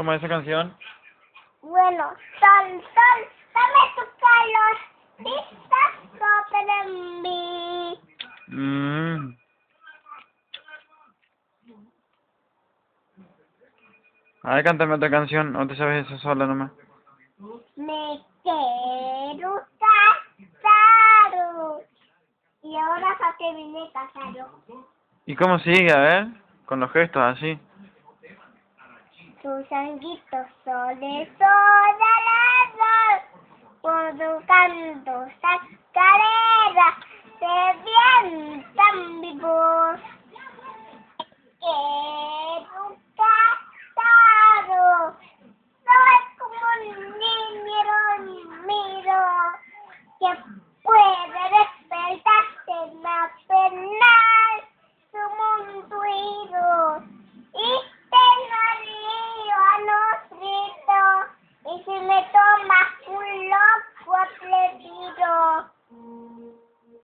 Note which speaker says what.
Speaker 1: ¿Cómo es esa canción?
Speaker 2: Bueno, sol, sol, dame tu calor, vistas sobre mí.
Speaker 1: A ver, cántame otra canción, o te sabes esa sola nomás.
Speaker 2: Me quiero casar. Y ahora saqué vine casado.
Speaker 1: ¿Y cómo sigue? A ver, con los gestos así.
Speaker 2: Tus sanguitos soles alrededor, por tu canto, esas careras se vientan vivo.